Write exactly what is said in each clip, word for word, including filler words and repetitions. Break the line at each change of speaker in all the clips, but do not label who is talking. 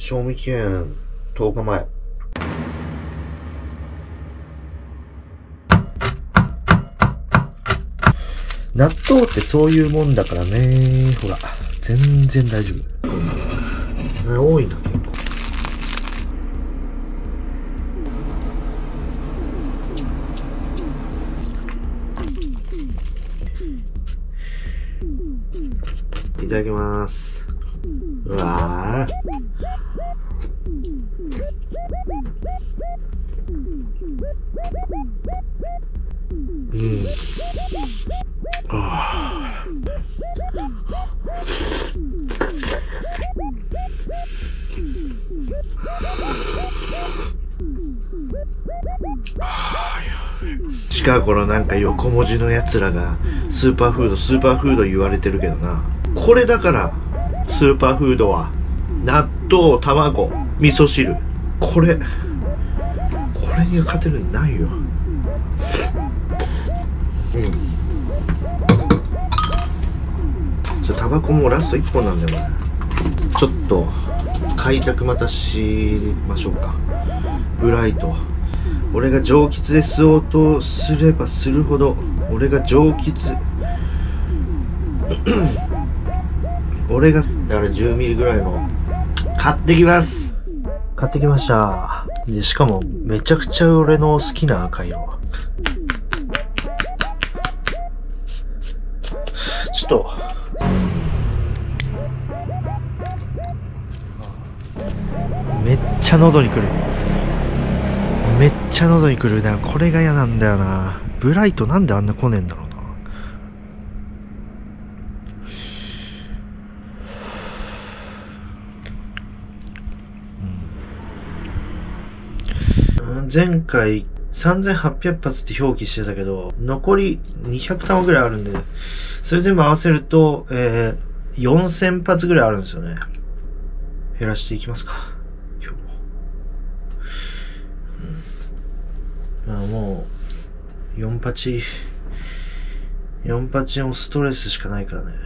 賞味期限とおかまえ。納豆ってそういうもんだからね。ほら、全然大丈夫。ね、多いな、結構。いただきます。うわぁ。うん。ああ。近頃なんか横文字のやつらがスーパーフードスーパーフード言われてるけどな。これだからスーパーフードは納豆、卵、味噌汁、これこれに勝てるんないよ。うん。じゃタバコもラストいっぽんなんだよね。ちょっと開拓またしましょうか。ブライト、俺が上吉で吸おうとすればするほど俺が上吉俺がだからじゅうミリぐらいの買ってきます。買ってきました。でしかもめちゃくちゃ俺の好きな赤色。ちょっとめっちゃ喉にくる。めっちゃ喉にくる。だからこれが嫌なんだよな。ブライトなんであんな来ねえんだろうな。うん、前回さんぜんはっぴゃく発って表記してたけど、残りにひゃく玉ぐらいあるんで、それ全部合わせると、えー、よんせん発ぐらいあるんですよね。減らしていきますか、今日も。うん、あもう、よん発、よん発のストレスしかないからね。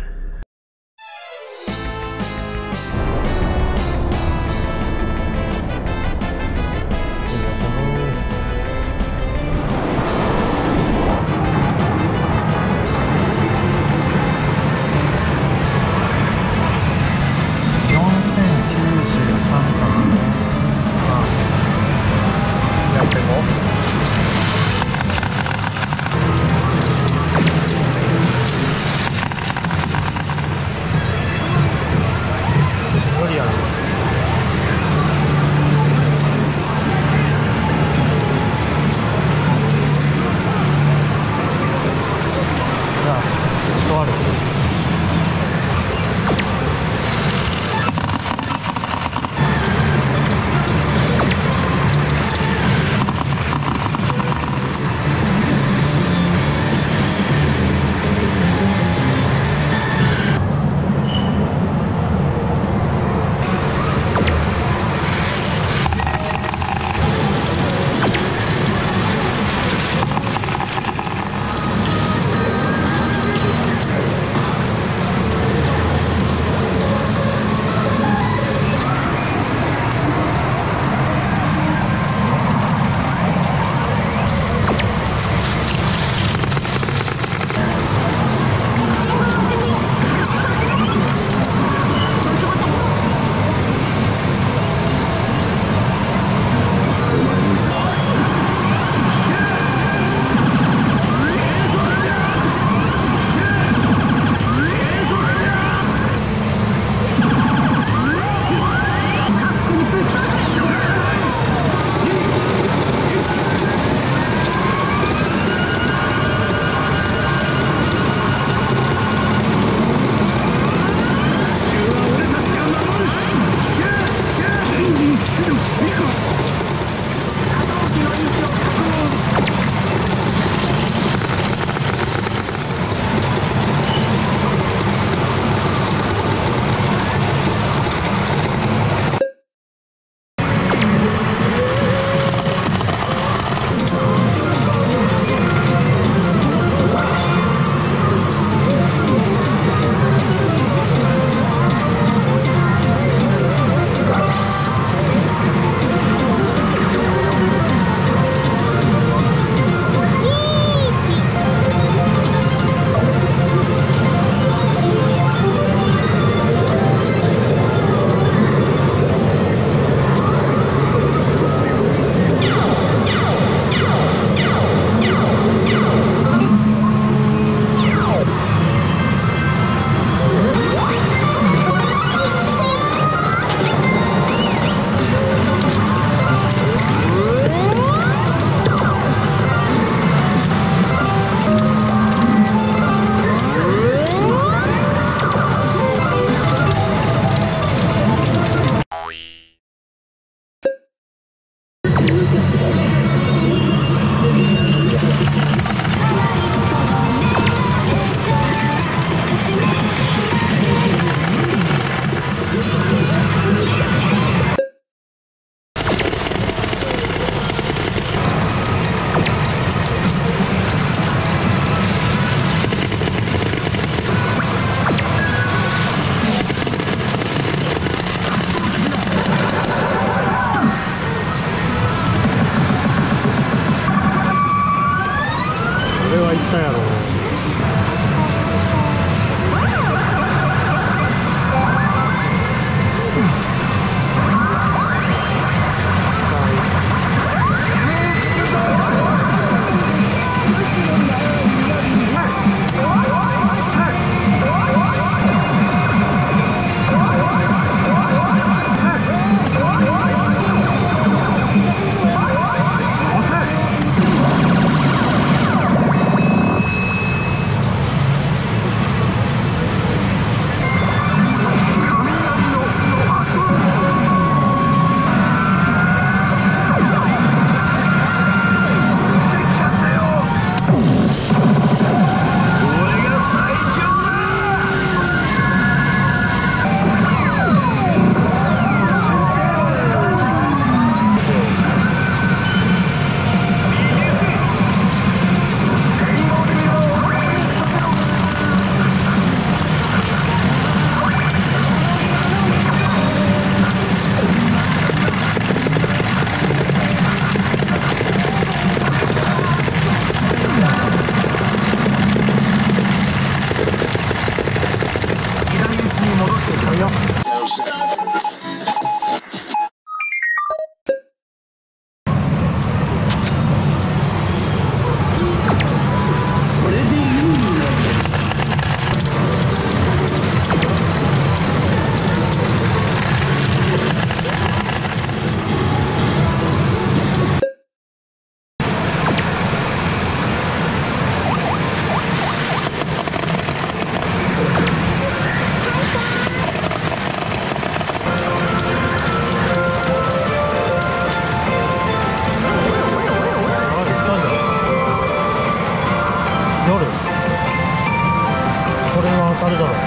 当たるだろう。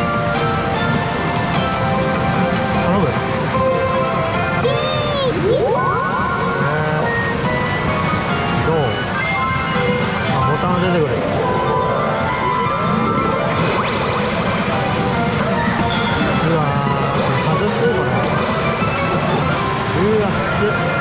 頼むよ。どう？あ、ボタンが出てくる。うわー、外すこれ。うわ、きつ。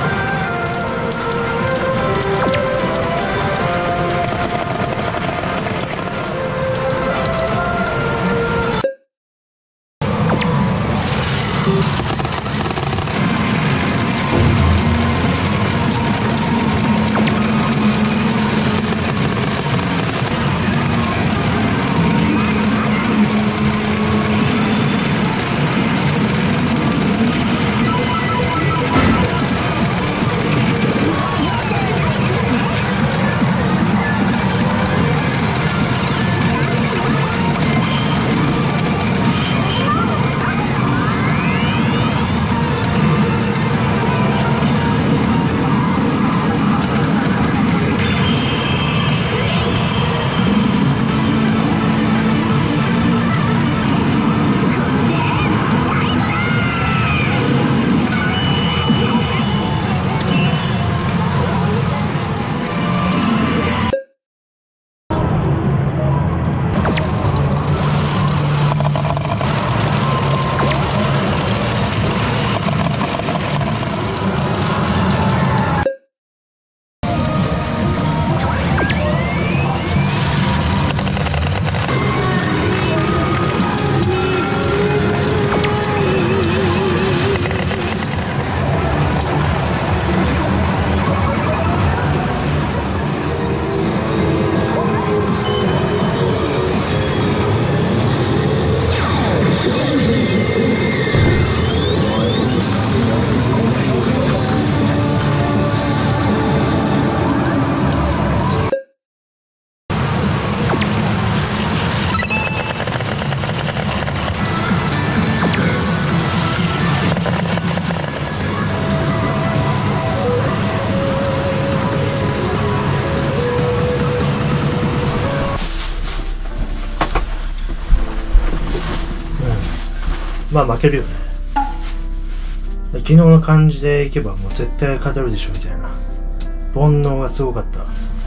まあ負けるよね。昨日の感じでいけばもう絶対勝てるでしょみたいな煩悩がすごかった。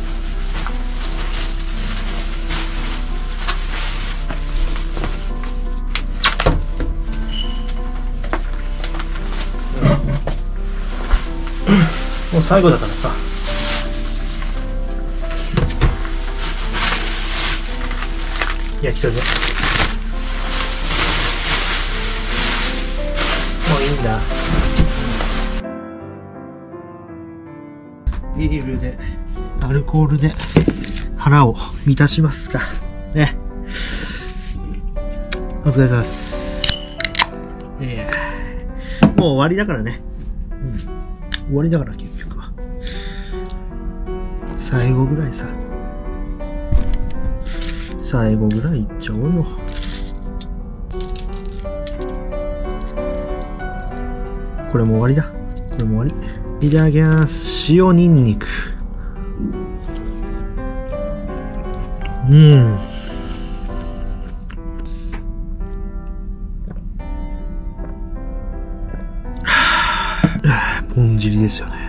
もう最後だからさ。焼き鳥ね。もういいんだ。ビールでアルコールで腹を満たしますかね。お疲れ様です。いやもう終わりだからね、うん、終わりだから結局は最後ぐらいさ、最後ぐらいいっちゃおうよ。これも終わりだ。これも終わり。いただきます。塩ニンニク。うん。ぼんじりですよね。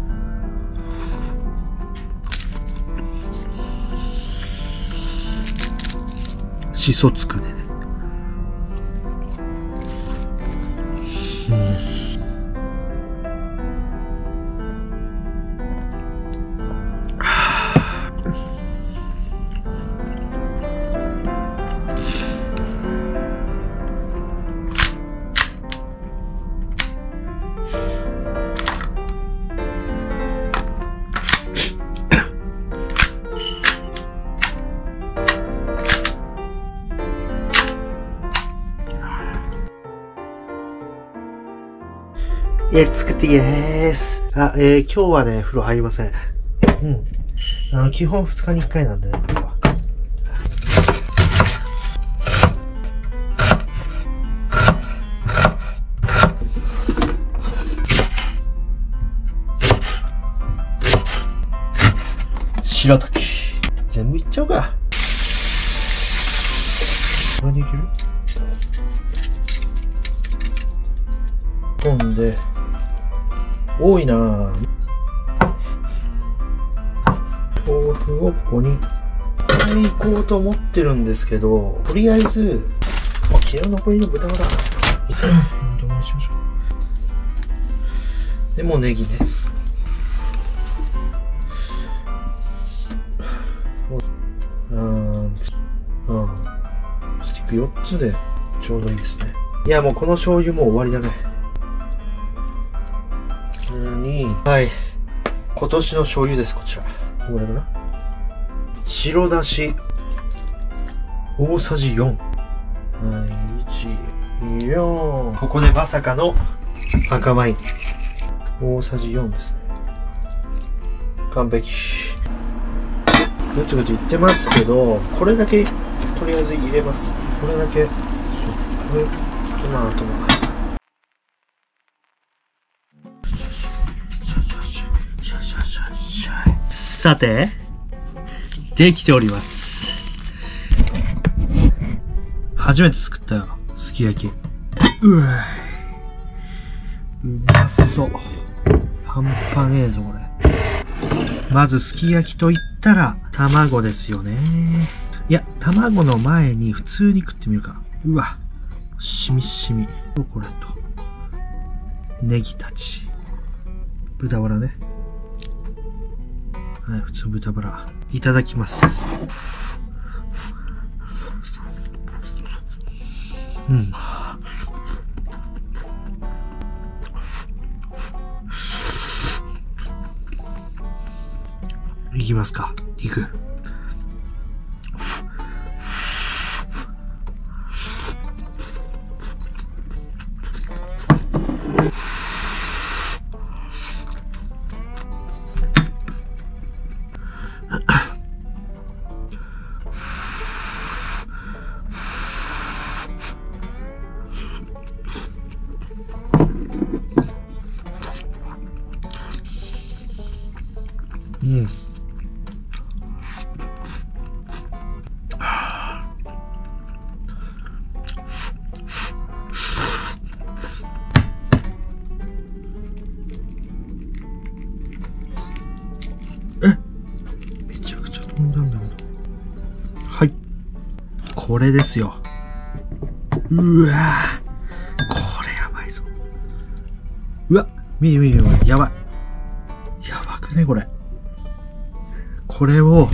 しそつくね。うん。えー、作ってきです。あ、えー、今日はね、風呂入りません。うん。あの、基本ふつかにいっかいなんでね、今日は。白滝。全部いっちゃおうか。 込んで、多いなぁ。豆腐をここに入れていこうと思ってるんですけど、とりあえず、あ、昨日残りの豚バラ。どうにしましょう。でもうネギね。うん、うん。スティックよっつでちょうどいいですね。いや、もうこの醤油もう終わりだね。に、はい。今年の醤油です、こちら。これかな。白だし。大さじよん。はい、いち、よん。ここでまさかの赤ワイン。大さじよんですね。完璧。ぐつぐついってますけど、これだけとりあえず入れます。これだけ。これ、トマトも。さて、できております。初めて作ったよ、すき焼き。うわうまそう。パンパンええぞ、これ。まず、すき焼きと言ったら、卵ですよね。いや、卵の前に普通に食ってみるか。うわ、しみしみ。これと、ネギたち。豚バラね。はい、普通の豚バラ。いただきます。うん。いきますか。いく。うん。え、めちゃくちゃ飛んだんだけど。はい。これですよ。うわぁ。これやばいぞ。うわ、見て見て見て、やばい。やばくね、これ。これを、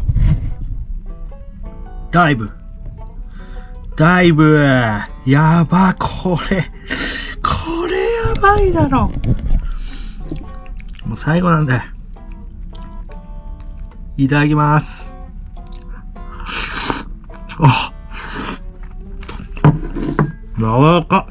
ダイブ。ダイブ。やば、これ。これやばいだろ。もう最後なんで。いただきます。あ。柔らかっ。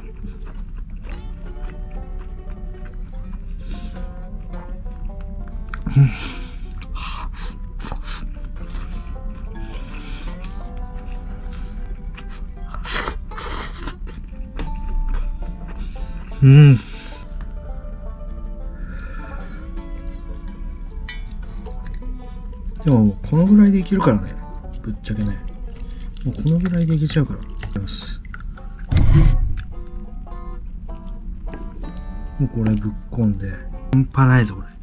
うん。でも、このぐらいでいけるからね。ぶっちゃけね。もうこのぐらいでいけちゃうから。いきます。もうこれぶっこんで。半端ないぞ、これ。